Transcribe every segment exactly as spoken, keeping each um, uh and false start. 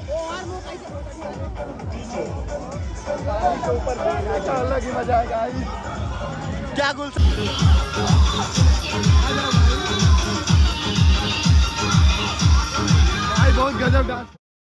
अलग ही मजा आएगा क्या गुल भाई बहुत गजब dance.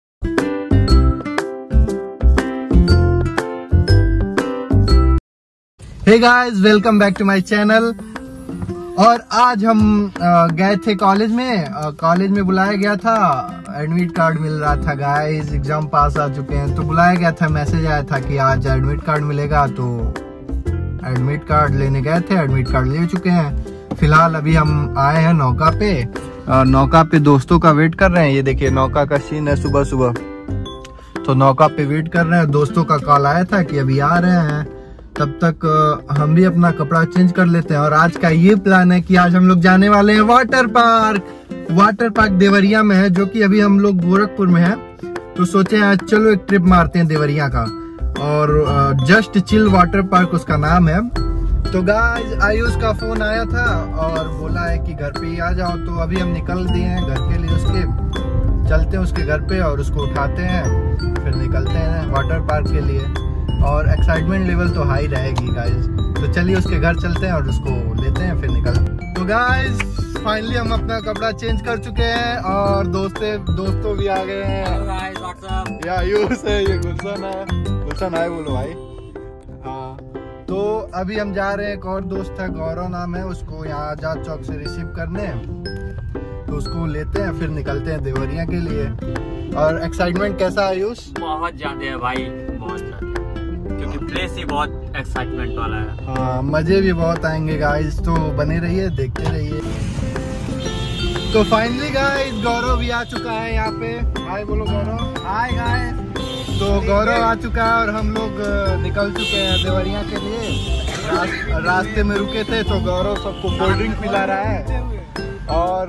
Hey guys welcome back to my channel. और आज हम गए थे कॉलेज में। कॉलेज में बुलाया गया था, एडमिट कार्ड मिल रहा था गाइस। एग्जाम पास आ चुके हैं तो बुलाया गया था, मैसेज आया था कि आज एडमिट कार्ड मिलेगा। तो एडमिट कार्ड लेने गए थे, एडमिट कार्ड ले चुके हैं। फिलहाल अभी हम आए हैं नौका पे। नौका पे दोस्तों का वेट कर रहे हैं। ये देखिए नौका का सीन है सुबह सुबह। तो नौका पे वेट कर रहे हैं। दोस्तों का कॉल आया था कि अभी आ रहे हैं, तब तक हम भी अपना कपड़ा चेंज कर लेते हैं। और आज का ये प्लान है कि आज हम लोग जाने वाले हैं water park. Water park Deoria में है, जो कि अभी हम लोग गोरखपुर में है। तो सोचे आज चलो एक ट्रिप मारते हैं देवरिया का। और जस्ट चिल वाटर पार्क उसका नाम है। तो गाइस आयुष का फोन आया था और बोला है कि घर पे ही आ जाओ। तो अभी हम निकल दिए हैं घर के लिए, उसके चलते हैं उसके घर पे और उसको उठाते हैं, फिर निकलते हैं वाटर पार्क के लिए। और एक्साइटमेंट लेवल तो हाई रहेगी गाइस। तो चलिए उसके घर चलते हैं और उसको लेते हैं, फिर निकलते। तो गाइस फाइनली हम अपना कपड़ा चेंज कर चुके हैं और दोस्ते दोस्तों भी आ गए हैं। या आयुष है, ये गुलशन है। गुलशन आए बोलो भाई। हाँ तो अभी हम जा रहे हैं। एक और दोस्त है, गौरव नाम है, उसको यहाँ आजाद चौक से रिसीव करने। तो उसको लेते हैं, फिर निकलते हैं देवरिया के लिए। और एक्साइटमेंट कैसा आयुष? बहुत ज्यादा है भाई, बहुत ज्यादा, क्योंकि प्लेस ही बहुत एक्साइटमेंट वाला है। हाँ मजे भी बहुत आएंगे गाइस। तो बने रहिए, देखते रहिए। तो फाइनली गाइस गौरव भी आ चुका है यहाँ पे। हाय बोलो गौरव। Hi guys. तो गौरव आ चुका है और हम लोग निकल चुके हैं देवरिया के लिए। रास, रास्ते में रुके थे तो गौरव सबको कोल्ड ड्रिंक पिला रहा है और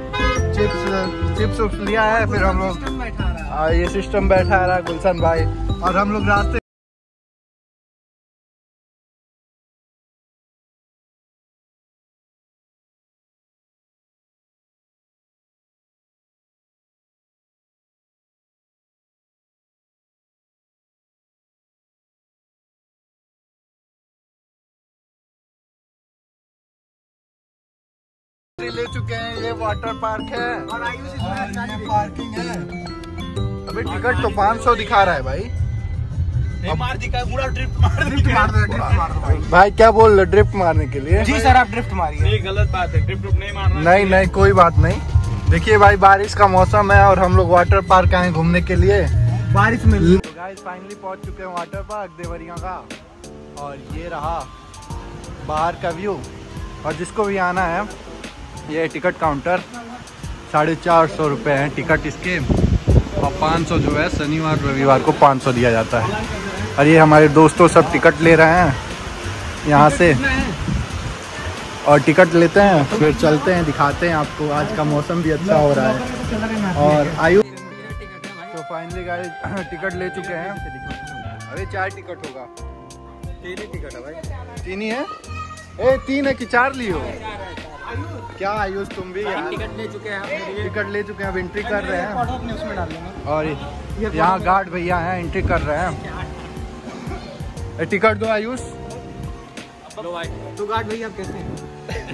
चिप्स चिप्स उप्स लिया है। फिर हम लोग ये सिस्टम बैठा रहा है गुलशन भाई। और हम लोग रास्ते ले चुके हैं। ये वाटर पार्क है और आयुष इसमें ये पार्किंग है। अभी टिकट तो पाँच सौ दिखा रहा है भाई। मार दिखा पूरा ड्रिफ्ट मार ड्रिफ्ट मार दो, ड्रिफ्ट मार दो भाई। भाई क्या बोल रहे ड्रिफ्ट मारने के लिए? जी सर आप ड्रिफ्ट मारिए। ये गलत बात है, ड्रिफ्ट नहीं मारना। नहीं नहीं कोई बात नहीं। देखिए भाई बारिश का मौसम है और हम लोग वाटर पार्क आए घूमने के लिए बारिश में। गाइस फाइनली पहुंच चुके हैं वाटर पार्क देवरिया का। और ये रहा बाहर का व्यू। और जिसको भी आना है ये टिकट काउंटर, साढ़े चार सौ रुपये हैं टिकट इसके। और पाँच सौ जो है शनिवार रविवार को पाँच सौ दिया जाता है। और ये हमारे दोस्तों सब टिकट ले रहे हैं यहाँ से। और टिकट लेते हैं फिर चलते हैं, दिखाते हैं आपको। आज का मौसम भी अच्छा हो रहा है। और आयु तो फाइनली गाइस टिकट ले चुके हैं। अरे चार टिकट होगा। तीन ही टिकट है भाई। तीन ही है? ए तीन है कि चार लियो? क्या आयुष तुम भी यार? टिकट ले चुके हैं, टिकट ले चुके हैं, अब एंट्री कर रहे हैं। और यहाँ गार्ड भैया हैं, एंट्री कर रहे हैं। टिकट दो आयुष। लो भाई। तो गार्ड भैया आप कैसे हैं?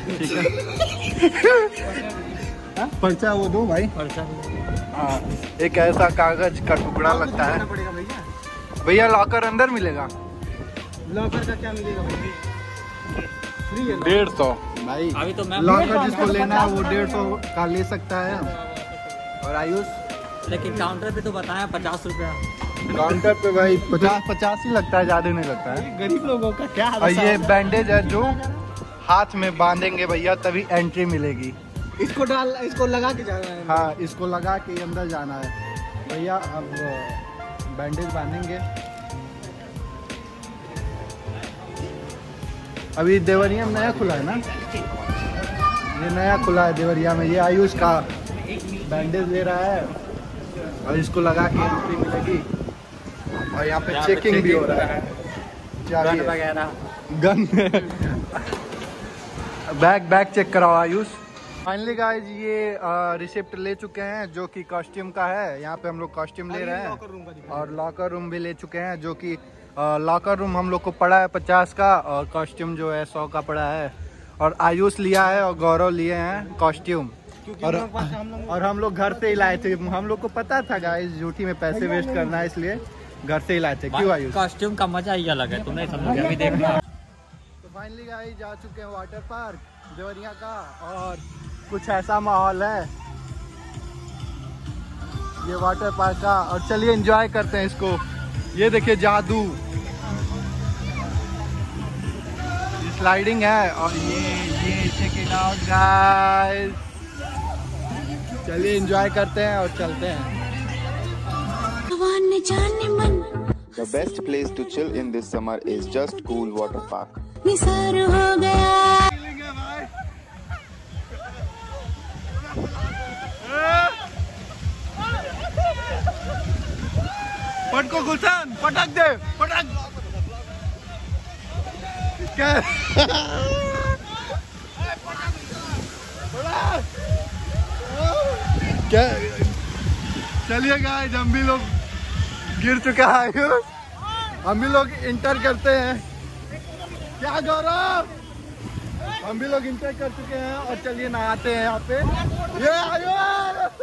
पर्चा वो दो भाई। हाँ एक ऐसा कागज का टुकड़ा लगता है भैया। लॉकर अंदर मिलेगा? लॉकर का क्या मिलेगा भाई? डेढ़ सौ भाई। अभी तो लॉकर जिसको लेना है वो डेढ़ सौ का ले सकता है। और आयुष लेकिन काउंटर पे तो बताया पचास रुपया। काउंटर पे भाई पचास पचास ही लगता है, ज्यादा नहीं लगता है। गरीब लोगों का क्या हाल। और ये बैंडेज है जो हाथ में बांधेंगे भैया तभी एंट्री मिलेगी। इसको डाल इसको लगा के जाना है। हाँ इसको लगा के अंदर जाना है भैया। अब बैंडेज बांधेंगे। अभी देवरिया में नया खुला है ना, ये नया खुला है देवरिया में। ये आयुष का बैंडेज ले रहा है और इसको लगा के एंट्री मिलेगी। और यहाँ पे चेकिंग भी हो रहा है। गन वगैरह गन बैग बैग चेक कराओ आयुष। फाइनली गाइज ये रिसिप्ट ले चुके हैं जो कि कॉस्ट्यूम का है। यहाँ पे हम लोग कॉस्ट्यूम ले रहे हैं और लॉकर रूम भी ले चुके हैं जो कि लॉकर रूम हम लोग को पड़ा है पचास का और कॉस्ट्यूम जो है सौ का पड़ा है। और आयुष लिया है और गौरव लिए हैं कॉस्ट्यूम और और हम लोग घर से ही लाए थे। हम लोग को पता था गाइज ड्यूटी में पैसे वेस्ट करना है इसलिए घर से ही लाए थे। क्यों आयुष? कॉस्ट्यूम का मजा ही अलग है, तुमने समझ अभी देखना। तो फाइनली गाइज जा चुके हैं वाटर पार्क देवरिया का और कुछ ऐसा माहौल है ये वाटर पार्क का। और चलिए एंजॉय करते हैं इसको। ये देखिए जादू, ये स्लाइडिंग है और ये ये चेक इट आउट गाइस। चलिए एंजॉय करते हैं और चलते हैं। The best place to chill in this summer is just Cool Water Park. Nisar हो गया। पटको गुलशन, पटक दे, पटक। क्या? क्या? चलिए गाइस हम भी लोग गिर चुका है। हम भी लोग इंटर करते हैं। क्या गौरव? हम भी लोग इंटर कर चुके हैं और चलिए नहाते हैं यहाँ पे। ये आयुष,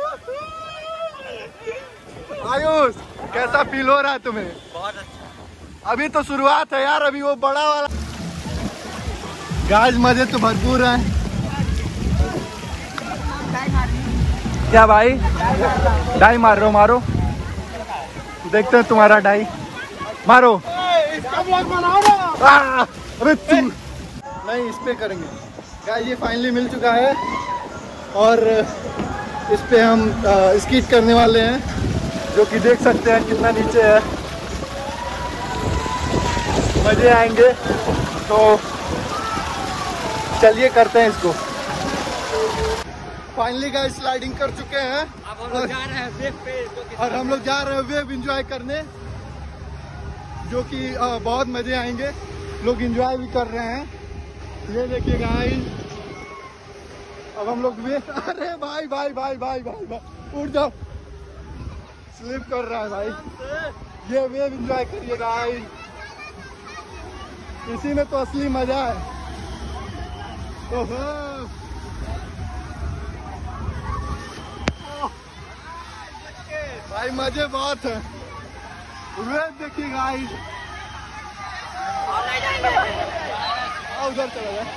आयुष कैसा फील हो रहा है तुम्हें? बहुत अच्छा। अभी तो शुरुआत है यार, अभी वो बड़ा वाला। गाइस मजे तो भरपूर हैं। क्या भाई डाई मार रहे हो? मारो, देखते हैं तुम्हारा डाई। मारो। आ, अबे तू नहीं, इस पे करेंगे। गाइस ये फाइनली मिल चुका है और इस पे हम स्कीट करने वाले हैं जो कि देख सकते हैं कितना नीचे है। मजे आएंगे तो चलिए करते हैं इसको। फाइनली गाइस स्लाइडिंग कर चुके हैं अब हम लोग जा रहे हैं वेव पे, और हम लोग जा रहे हैं वेव एंजॉय करने जो कि बहुत मजे आएंगे। लोग एंजॉय भी कर रहे हैं। ये देखिए गाइस अब हम लोग वेव। अरे भाई भाई भाई भाई भाई भाई उठ जाओ, स्लिप कर रहा है भाई। ये वेव एंजॉय करिए गाइस, इसी में तो असली मजा है। ओहो भाई मजे बहुत है। वेव देखिए गाइस, उधर चला गया।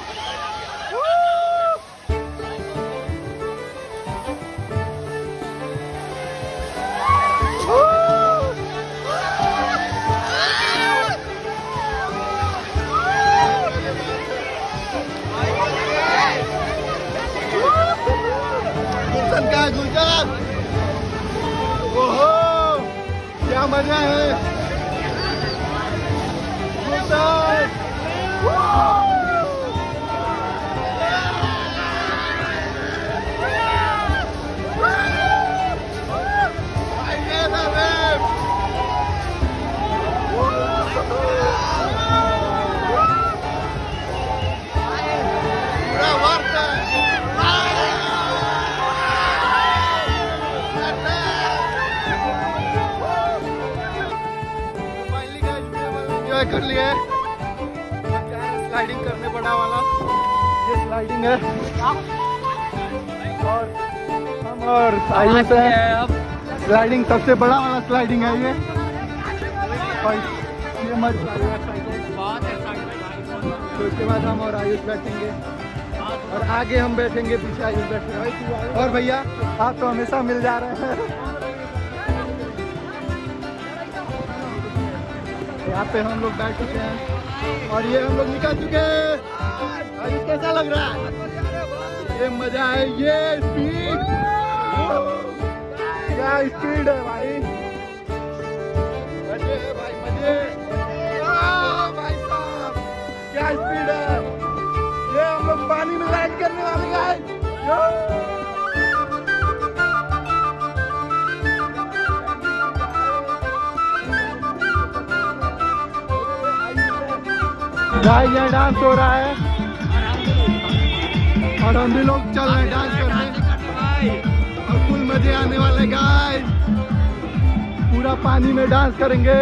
गुलशन का गुलशन, ओहो क्या मजा है गुलशन। कर लिए स्लाइडिंग करने बड़ा वाला, ये स्लाइडिंग है और हम और आयुष है। स्लाइडिंग सबसे बड़ा वाला स्लाइडिंग है ये। और ये मत तो उसके बाद हम और आयुष बैठेंगे और आगे हम बैठेंगे, पीछे आयुष बैठेंगे। और भैया आप तो हमेशा मिल जा रहे हैं। यहाँ पे हम लोग बैठ चुके हैं और ये हम लोग निकल चुके हैं। आयुष कैसा लग रहा है? ये मजा है, ये स्पीड, क्या स्पीड है भाई। मजे है भाई, मजे। भाई साहब क्या स्पीड है। ये हम लोग पानी में लैंड करने वाले गाइस। गाइस यहाँ डांस हो रहा है। और हम भी लोग चल रहे हैं डांस करने और फुल मजे आने वाले गाइस। पूरा पानी में डांस करेंगे।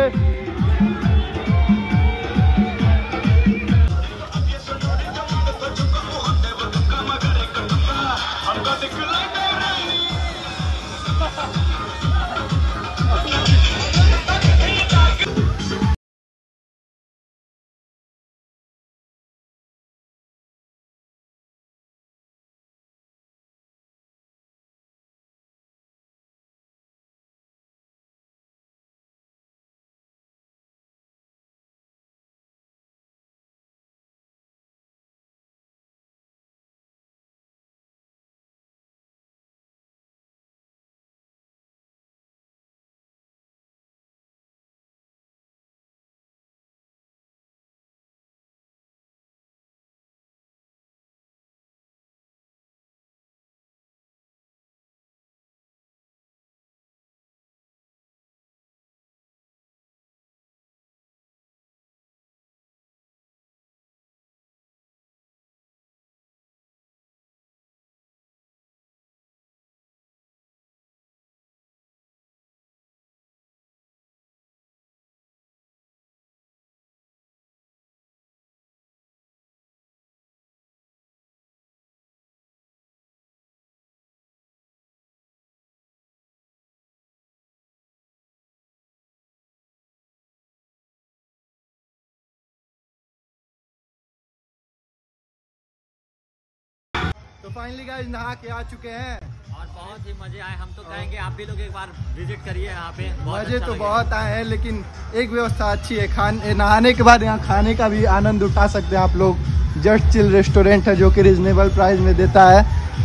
तो फाइनली गाइस नहा के आ चुके हैं और बहुत ही मजे आए। हम तो कहेंगे आप भी लोग एक बार विजिट करिए यहाँ पे। मजे अच्छा तो लगेगा। बहुत आए हैं, लेकिन एक व्यवस्था अच्छी है। खाने नहाने के बाद यहाँ खाने का भी आनंद उठा सकते हैं आप लोग। जस्ट चिल रेस्टोरेंट है जो कि रिजनेबल प्राइस में देता है।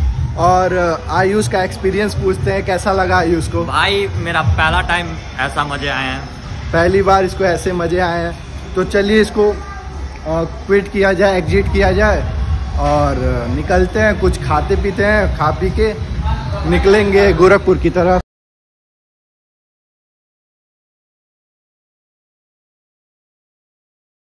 और आयुष का एक्सपीरियंस पूछते हैं, कैसा लगा आयुष को? भाई मेरा पहला टाइम ऐसा मजे आए हैं, पहली बार इसको ऐसे मजे आए हैं। तो चलिए इसको क्विट किया जाए, एग्जिट किया जाए और निकलते हैं। कुछ खाते पीते हैं, खा पी के निकलेंगे गोरखपुर की तरफ।